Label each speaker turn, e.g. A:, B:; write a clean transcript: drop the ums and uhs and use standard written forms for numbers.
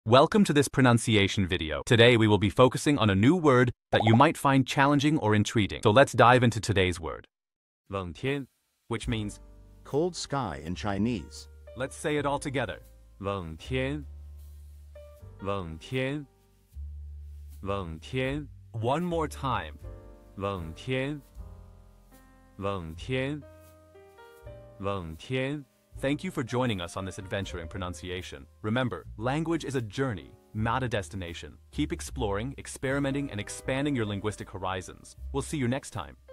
A: Welcome to this pronunciation video. Today we will be focusing on a new word that you might find challenging or intriguing. So let's dive into today's word. 冷天, which means
B: cold sky in Chinese.
A: Let's say it all together.
C: 冷天冷天冷天
A: One more time.
C: 冷天冷天冷天
A: Thank you for joining us on this adventure in pronunciation. Remember, language is a journey, not a destination. Keep exploring, experimenting, and expanding your linguistic horizons. We'll see you next time.